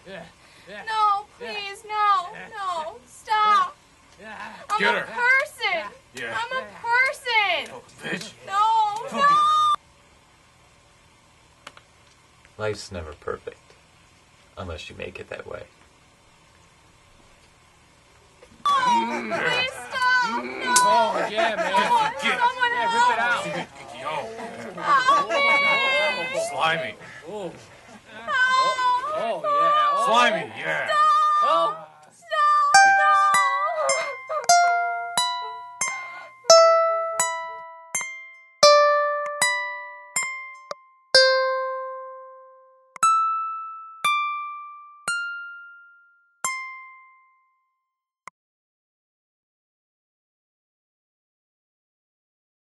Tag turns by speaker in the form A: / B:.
A: No, please, no, no, stop. I'm
B: Get
A: a
B: her.
A: person.
B: Yeah.
A: I'm a person.
B: Oh, bitch.
A: No, no.
C: Life's never perfect, unless you make it that way.
A: Please stop. No.
B: Oh, yeah, man.
A: No, someone help.
B: Rip it out. Yo.
A: Help me.
B: Slimy.
A: Help.
B: Oh, yeah. Slimy, yeah.